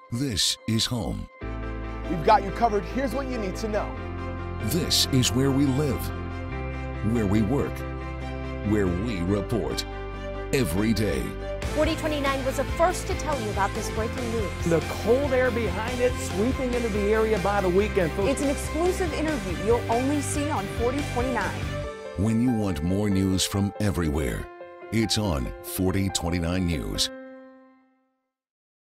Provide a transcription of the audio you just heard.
This is home. We've got you covered. Here's what you need to know. This is where we live, where we work, where we report every day. 4029 was the first to tell you about this breaking news. The cold air behind it sweeping into the area by the weekend. It's an exclusive interview you'll only see on 4029. When you want more news from everywhere, it's on 4029 News.